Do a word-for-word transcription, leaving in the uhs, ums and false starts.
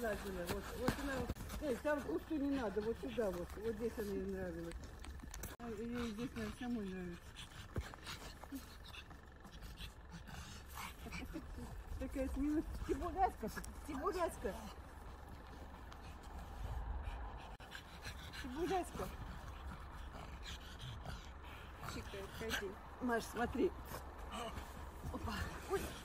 лазила. Вот, вот она, эй, там кусты не надо, вот сюда вот. Вот здесь она ей нравилась. А, ей здесь, наверное, самой нравится. Такая смелая. Стебуряцка, стебуряцка. Стебуряцка. Чикает, ходи. Маш, смотри. Опа. Ой.